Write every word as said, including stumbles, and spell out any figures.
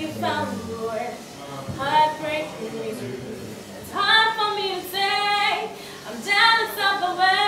you found yours. Heartbreak is it's hard for me to say. I'm jealous of the way